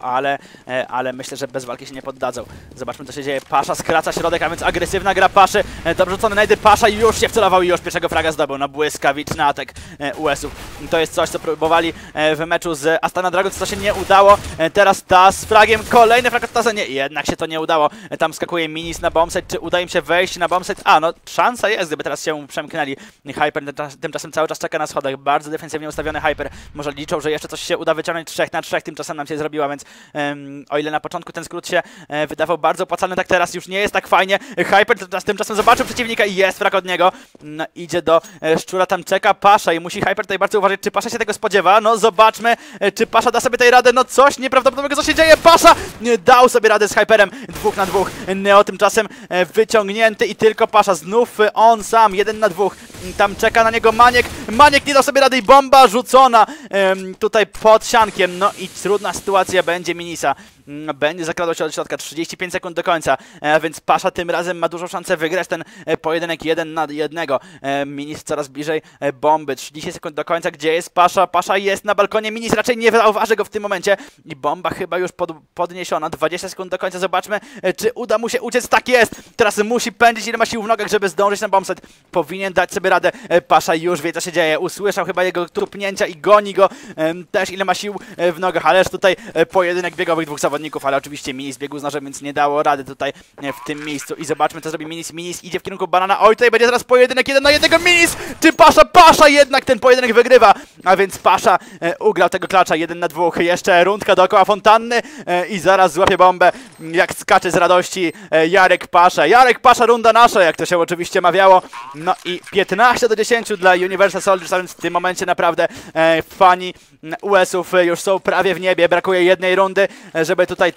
ale myślę, że bez walki się nie poddadzą. Zobaczmy, co się dzieje. Pasza skraca środek, a więc agresywna gra Paszy. Dobrze rzucony najdy Pasza i już się wcelował i już pierwszego fraga zdobył. No błyskawiczny atak US-ów. To jest coś, co próbowali w meczu z Astana Dragons, co się nie udało. Teraz Taz z fragiem. Kolejny frag od Taza. Nie, jednak się to nie udało. Tam skakuje Minis na bombsite. Czy uda im się wejść na bombsite? A, no szansa jest, gdyby teraz się przemknęli. Hyper tymczasem cały czas czeka na schodach, bardzo defensywnie ustawiony Hyper, może liczą, że jeszcze coś się uda wyciągnąć 3 na 3, tymczasem nam się zrobiła, więc o ile na początku ten skrót się wydawał bardzo opłacalny, tak teraz już nie jest tak fajnie. Hyper tymczasem zobaczył przeciwnika i jest frag od niego, no, idzie do Szczura, tam czeka Pasza i musi Hyper tutaj bardzo uważać, czy Pasza się tego spodziewa, no zobaczmy, czy Pasza da sobie tej radę, no coś nieprawdopodobnego, co się dzieje, Pasza dał sobie radę z Hyperem, 2 na 2, Neo tymczasem wyciągnięty i tylko Pasza, znów on sam, 1 na 2, tam czeka na niego Maniek nie dał sobie rady i bomba rzucona tutaj pod siankiem, no i trudna sytuacja będzie Minisa. Będzie zakradał się od środka, 35 sekund do końca, więc Pasza tym razem ma dużą szansę wygrać ten pojedynek 1 na 1. Minis coraz bliżej bomby, 30 sekund do końca, gdzie jest Pasza? Pasza jest na balkonie, Minis raczej nie zauważy go w tym momencie i bomba chyba już podniesiona, 20 sekund do końca, zobaczmy, czy uda mu się uciec, tak jest, teraz musi pędzić, ile ma sił w nogach, żeby zdążyć na bombset, powinien dać sobie radę, Pasza już wie, co się dzieje, usłyszał chyba jego tupnięcia i goni go też, ile ma sił w nogach, ależ tutaj pojedynek biegowych dwóch zawodników, ale oczywiście Minis biegł z nożem, więc nie dało rady tutaj w tym miejscu i zobaczmy, co zrobi Minis. Minis idzie w kierunku banana, oj, tutaj będzie zaraz pojedynek 1 na 1, Minis czy Pasza? Pasza jednak ten pojedynek wygrywa, a więc Pasza ugrał tego klacza 1 na 2, jeszcze rundka dookoła fontanny i zaraz złapie bombę, jak skacze z radości Jarek Pasza, runda nasza, jak to się oczywiście mawiało, no i 15 do 10 dla Universal Soldiers, a więc w tym momencie naprawdę fani US-ów już są prawie w niebie, brakuje jednej rundy, żeby tutaj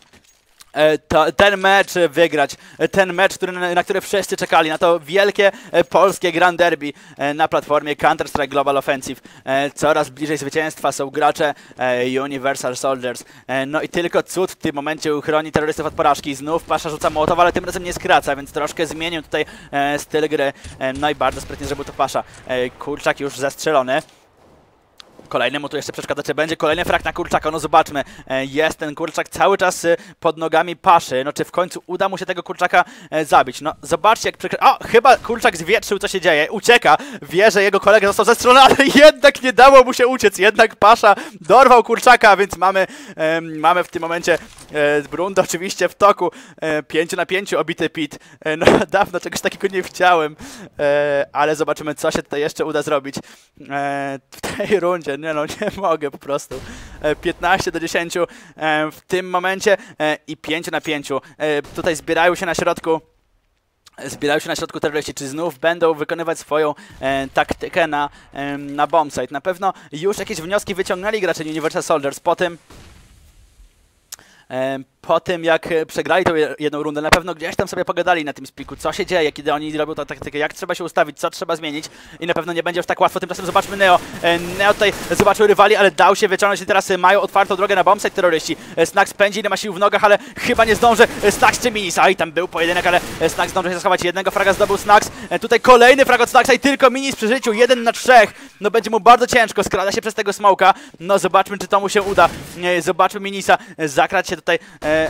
ten mecz wygrać, ten mecz, na który wszyscy czekali, na to wielkie polskie Grand Derby na platformie Counter-Strike Global Offensive. Coraz bliżej zwycięstwa są gracze Universal Soldiers. No i tylko cud w tym momencie uchroni terrorystów od porażki. Znów Pasza rzuca Mołotow, ale tym razem nie skraca, więc troszkę zmienił tutaj styl gry. No i bardzo sprytnie zrobił to Pasza. Kurczak już zastrzelony. Kolejny mu tu jeszcze przeszkadza, czy będzie kolejny frag na Kurczaka, no zobaczmy, jest ten Kurczak cały czas pod nogami Paszy, no czy w końcu uda mu się tego Kurczaka zabić, no zobaczcie jak chyba Kurczak zwietrzył, co się dzieje, ucieka, wie, że jego kolega został zestrzelony, ale jednak nie dało mu się uciec, jednak Pasza dorwał Kurczaka, więc mamy w tym momencie rundę oczywiście w toku, 5 na 5 obity Pit, no dawno czegoś takiego nie widziałem, ale zobaczymy, co się tutaj jeszcze uda zrobić w tej rundzie. Nie no, nie mogę po prostu. 15 do 10 w tym momencie i 5 na 5. Tutaj zbierają się na środku terroryści, czy znów będą wykonywać swoją taktykę na bombsite. Na pewno już jakieś wnioski wyciągnęli gracze Universal Soldiers po tym jak przegrali tą jedną rundę, na pewno gdzieś tam sobie pogadali na tym spiku, co się dzieje, kiedy oni robią tę taktykę, jak trzeba się ustawić, co trzeba zmienić i na pewno nie będzie już tak łatwo. Tymczasem zobaczmy Neo. Neo tutaj zobaczył rywali, ale dał się wyciągnąć i teraz mają otwartą drogę na bombsite terroryści. Snacks pędzi, nie ma sił w nogach, ale chyba nie zdąży. Snacks czy Minis? I tam był pojedynek, ale Snacks zdążył się schować. Jednego fraga zdobył Snacks. Tutaj kolejny frag od Snacksa i tylko Minis przy życiu. 1 na 3. No będzie mu bardzo ciężko, skrada się przez tego smoka. No zobaczmy, czy to mu się uda. Zobaczmy Minisa, zakradł się tutaj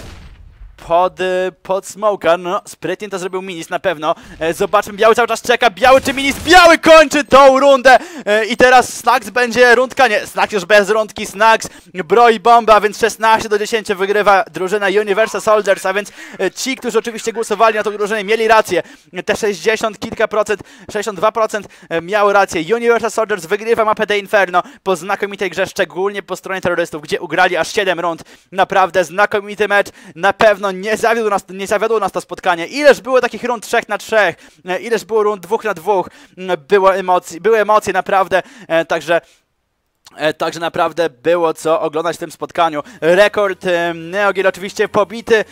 pod smoka, no sprytnie to zrobił Minis na pewno. Zobaczmy, Biały cały czas czeka, Biały czy Minis? Biały kończy tą rundę I teraz Snax będzie rundka, nie, Snax już bez rundki, Snax broi bombę, a więc 16-10 wygrywa drużyna Universal Soldiers, a więc ci, którzy oczywiście głosowali na tą drużynę, mieli rację. Te 60 kilka procent, 62% miało rację. Universal Soldiers wygrywa mapę The Inferno po znakomitej grze, szczególnie po stronie terrorystów, gdzie ugrali aż 7 rund. Naprawdę znakomity mecz, na pewno nie zawiodło nas to spotkanie. Ileż było takich rund 3 na 3, ileż było rund 2 na 2, były emocje naprawdę, Także naprawdę było co oglądać w tym spotkaniu. Rekord NeoGill oczywiście pobity,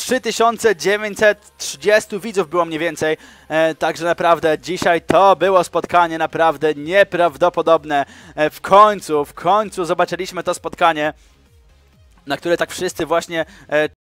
3930 widzów było mniej więcej. Także naprawdę dzisiaj to było spotkanie naprawdę nieprawdopodobne. W końcu zobaczyliśmy to spotkanie, na które tak wszyscy właśnie